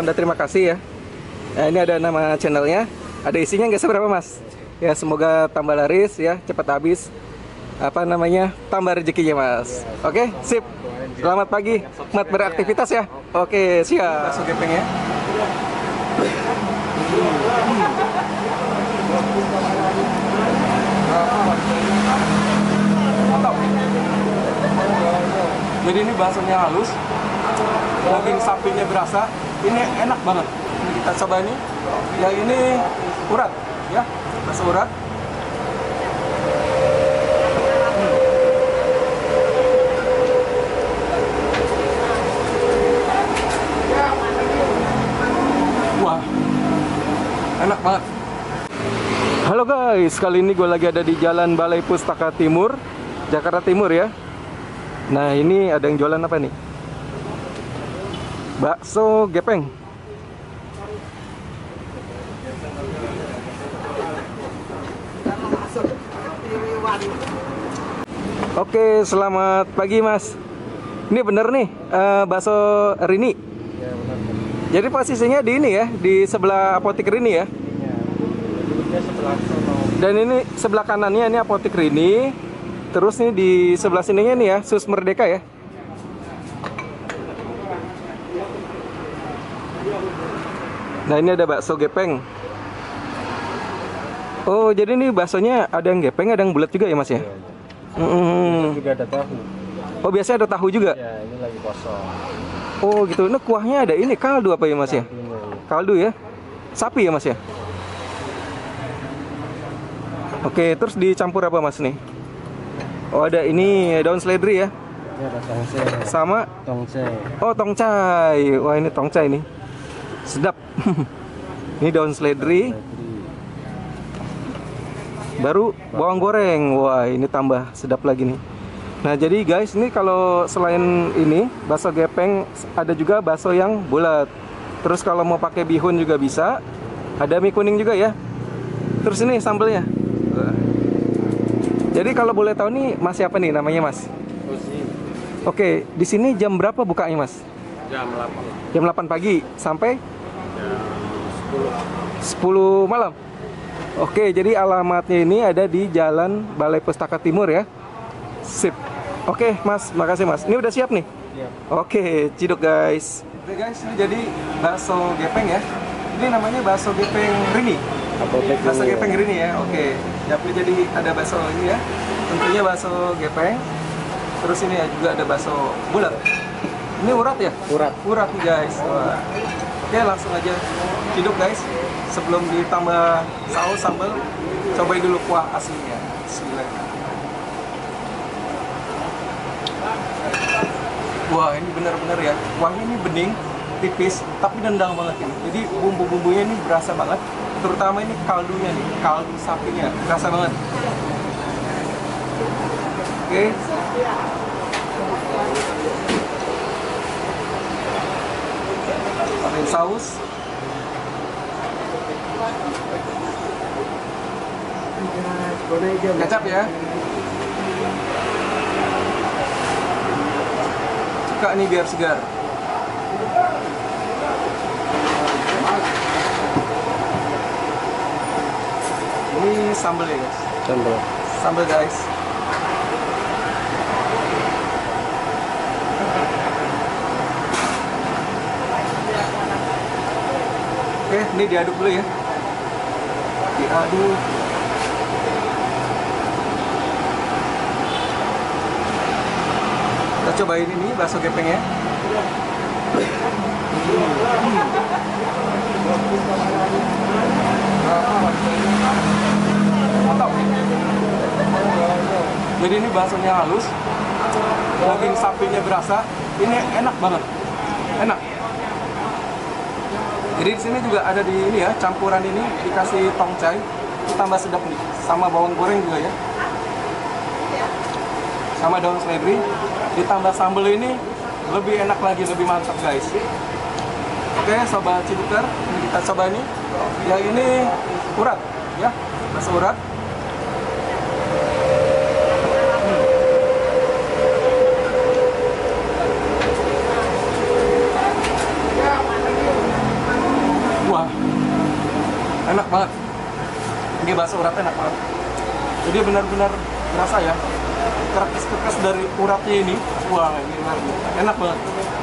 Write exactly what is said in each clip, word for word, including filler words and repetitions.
tanda terima kasih ya. Nah, ini ada nama channelnya, ada isinya nggak seberapa mas. Ya semoga tambah laris ya, cepat habis. Apa namanya, tambah rezekinya mas. Oke, sip. Selamat pagi, mat beraktivitas ya. Oke, siap. Bakso gepeng ya. Mantap. Jadi ini baksonya halus, daging sapinya berasa, ini enak banget. Ini kita coba ini. Yang ini urat ya, bakso urat. Wah, enak banget. Halo guys, kali ini gue lagi ada di Jalan Balai Pustaka Timur, Jakarta Timur ya. Nah ini ada yang jualan apa nih? Bakso gepeng. Oke, selamat pagi mas. Ini bener nih, uh, bakso Rini. Ya, benar. Jadi posisinya di ini ya, di sebelah apotek Rini ya. Ya, sebelah sono. Dan ini sebelah kanannya ini apotek Rini. Terus nih di sebelah sininya nih ya, Sus Merdeka ya. Nah ini ada bakso gepeng. Oh jadi ini baksonya ada yang gepeng, ada yang bulat juga ya mas ya? Iya, iya. Mm-hmm. Juga ada tahu. Oh biasanya ada tahu juga? Ya, ini lagi kosong. Oh gitu, ini kuahnya ada ini kaldu apa ya mas ya? Ini, Kaldu ya? Sapi ya mas ya? Oke, terus dicampur apa mas nih? Oh ada ini daun seledri ya? ini ada tongce. Sama? Tongce. Oh tongcai. Wah ini tongcai nih. Sedap. Ini daun seledri. Baru bawang goreng. Wah ini tambah sedap lagi nih. Nah jadi guys, ini kalau selain ini bakso gepeng, ada juga bakso yang bulat. Terus kalau mau pakai bihun juga bisa. Ada mie kuning juga ya. Terus ini sambelnya. Jadi kalau boleh tahu nih mas siapa nih namanya mas? Usi. Oke, di sini jam berapa bukanya mas? Jam delapan. Jam delapan pagi sampai Jam sepuluh. sepuluh malam. Oke, jadi alamatnya ini ada di Jalan Balai Pustaka Timur ya. Sip. Oke mas, makasih mas. Ini udah siap nih? Iya. Oke, ciduk guys. Oke guys, ini jadi bakso gepeng ya. Ini namanya bakso gepeng Rini. Apotek Bakso Rini, gepeng ya. Rini ya. Oke. Jadi ada bakso ini ya. Tentunya bakso gepeng. Terus ini juga ada bakso bulat. Ini urat ya? Urat. Urat nih guys. Wah. Oke, langsung aja ciduk guys. Sebelum ditambah saus sambal, cobain dulu kuah aslinya. Bismillah. Wah ini benar-benar ya, kuahnya ini bening, tipis, tapi nendang banget ini. Jadi bumbu-bumbunya ini berasa banget, terutama ini kaldunya nih, kaldu sapinya, berasa banget. Oke. Pakai saus. Kecap ya. Suka nih biar segar. Ini sambal ya guys. Sambal. Sambal guys. Oke, ini diaduk dulu ya. Diaduk. Kita cobain ini bakso gepengnya. Mantap. Jadi ini baksonya halus, daging sapinya berasa, ini enak banget, enak. Jadi di sini juga ada di ini ya, campuran ini dikasih tongcai, tambah sedap nih, sama bawang goreng juga ya, sama daun seledri, ditambah sambal ini lebih enak lagi, lebih mantap guys. Oke sobat Cibuker, ini kita coba ini, yang ini urat ya, bakso urat. Pakai bakso uratnya enak banget. Jadi benar-benar berasa ya keras-keras dari uratnya ini. Wah, ini enak banget.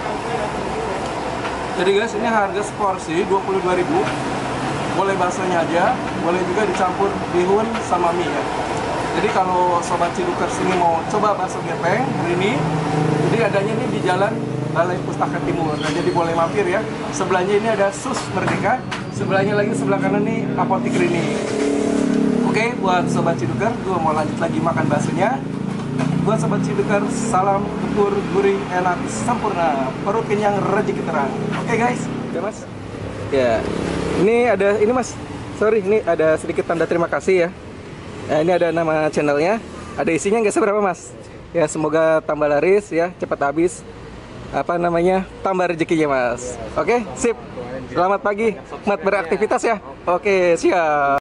Jadi guys, ini harga seporsi dua puluh dua ribu. Boleh baksonya aja, boleh juga dicampur bihun sama mie ya. Jadi kalau sobat Cidukers ini mau coba bakso gepeng hari ini, jadi adanya ini di Jalan Balai Pustaka Timur. Nah, jadi boleh mampir ya. Sebelahnya ini ada Sus Merdeka, sebelahnya lagi sebelah kanan nih Apotik Rini. Oke, buat sobat Cidukers, gue mau lanjut lagi makan baksonya. Buat sobat Cidukers, salam tempur, gurih, enak, sempurna, perut kenyang, rezeki terang. Oke guys, ya mas. Ya, ini ada, ini mas, sorry, ini ada sedikit tanda terima kasih ya. Nah, ini ada nama channelnya, ada isinya nggak seberapa mas. Ya, semoga tambah laris ya, cepat habis. Apa namanya, tambah rezekinya mas. Oke, sip. Selamat pagi, selamat beraktivitas ya. Oke, siap.